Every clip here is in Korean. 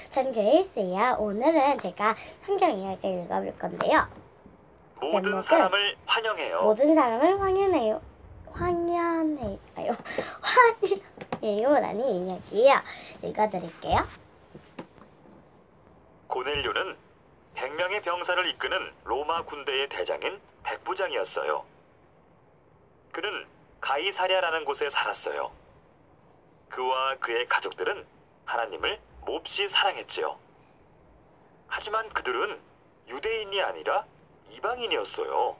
전 그레이스예요. 오늘은 제가 성경 이야기를 읽어볼 건데요. 모든 제목은 사람을 환영해요. 모든 사람을 환영해요. 환영해요라는 이야기예요. 읽어드릴게요. 고넬료는 100명의 병사를 이끄는 로마 군대의 대장인 백부장이었어요. 그는 가이사랴라는 곳에 살았어요. 그와 그의 가족들은 하나님을 몹시 사랑했지요. 하지만 그들은 유대인이 아니라 이방인이었어요.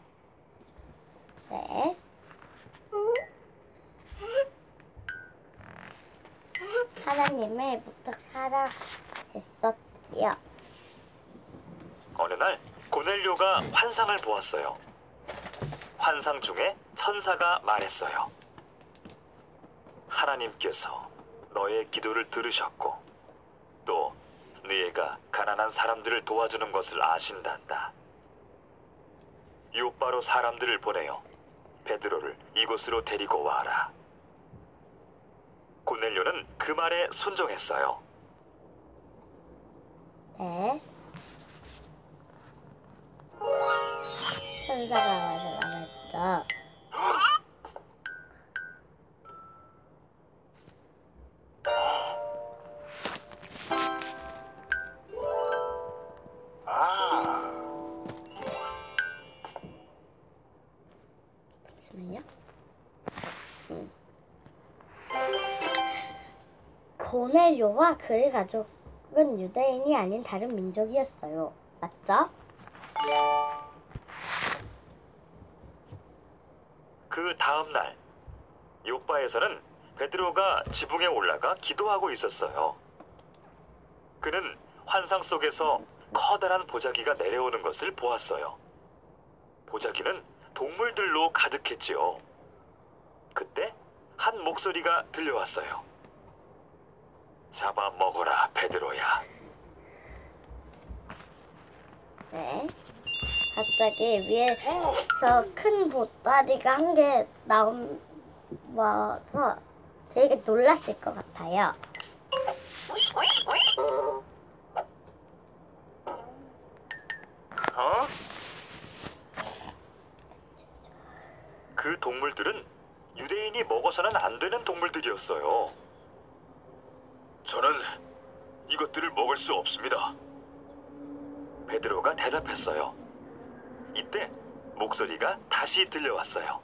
네. 하나님을 무척 사랑했었지요. 어느 날 고넬료가 환상을 보았어요. 환상 중에 천사가 말했어요. 하나님께서 너의 기도를 들으셨고 또 너희가 가난한 사람들을 도와주는 것을 아신단다. 요바로 사람들을 보내어 베드로를 이곳으로 데리고 와라. 고넬료는 그 말에 순종했어요. 네. 천사가 와서 말했죠. 잠시만요. 고넬료와 그의 가족은 유대인이 아닌 다른 민족이었어요. 맞죠? 그 다음 날 요바에서는 베드로가 지붕에 올라가 기도하고 있었어요. 그는 환상 속에서 커다란 보자기가 내려오는 것을 보았어요. 보자기는 동물들로 가득했지요. 그때 한 목소리가 들려왔어요. 잡아먹어라, 베드로야. 네. 갑자기 위에서 큰 보따리가 한 개 나와서 되게 놀라실 것 같아요. 그 동물들은 유대인이 먹어서는 안 되는 동물들이었어요. 저는 이것들을 먹을 수 없습니다. 베드로가 대답했어요. 이때 목소리가 다시 들려왔어요.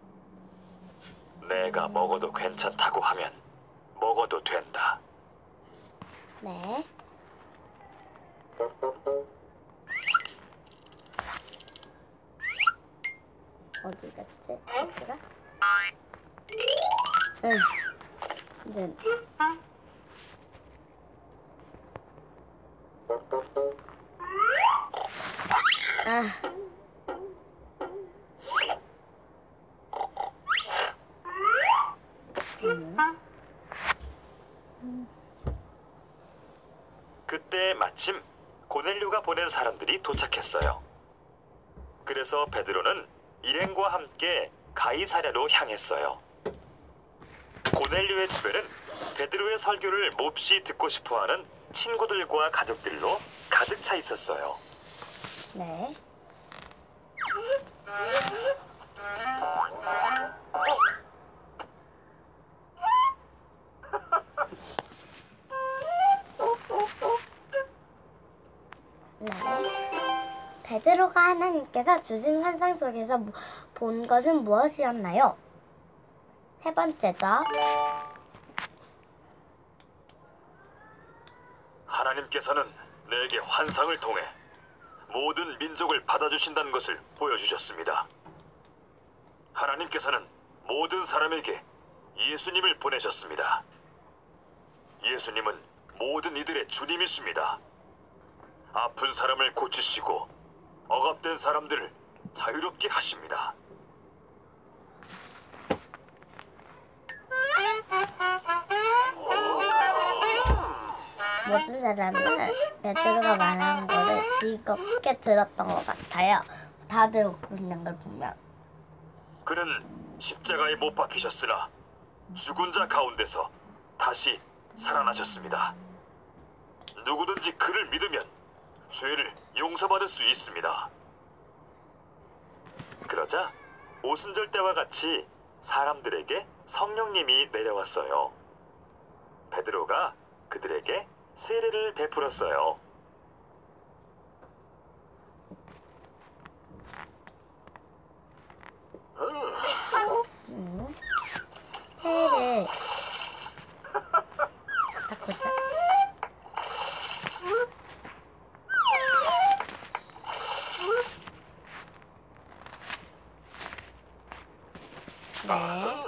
내가 먹어도 괜찮다고 하면 먹어도 된다. 네. 어디 갔지? 어디가? 응. 이제 그때 마침 고넬료가 보낸 사람들이 도착했어요. 그래서 베드로는 일행과 함께 가이사랴로 향했어요. 고넬료의 집에는 베드로의 설교를 몹시 듣고 싶어하는 친구들과 가족들로 가득 차 있었어요. 네. 베드로가 하나님께서 주신 환상 속에서 본 것은 무엇이었나요? 세 번째죠. 하나님께서는 내게 환상을 통해 모든 민족을 받아주신다는 것을 보여주셨습니다. 하나님께서는 모든 사람에게 예수님을 보내셨습니다. 예수님은 모든 이들의 주님이십니다. 아픈 사람을 고치시고 억압된 사람들을 자유롭게 하십니다. 모든 사람은 베드로가 말하는 거를 즐겁게 들었던 것 같아요. 다들 웃고 있는 걸 보면. 그는 십자가에 못 박히셨으나 죽은 자 가운데서 다시 살아나셨습니다. 누구든지 그를 믿으면 죄를 용서받을 수 있습니다. 그러자 오순절 때와 같이 사람들에게 성령님이 내려왔어요. 베드로가 그들에게 세례를 베풀었어요. 새해를 바꾸자. 네.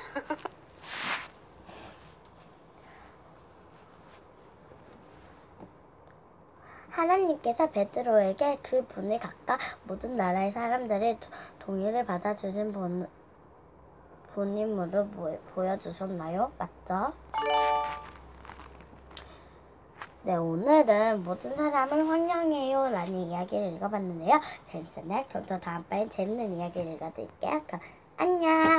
하나님께서 베드로에게 그 분을 각각 모든 나라의 사람들을 동의를 받아주신 분임으로 보여주셨나요? 맞죠? 네, 오늘은 모든 사람을 환영해요 라는 이야기를 읽어봤는데요. 재밌었나요? 그럼 저 다음번에 재밌는 이야기를 읽어드릴게요. 그럼 안녕!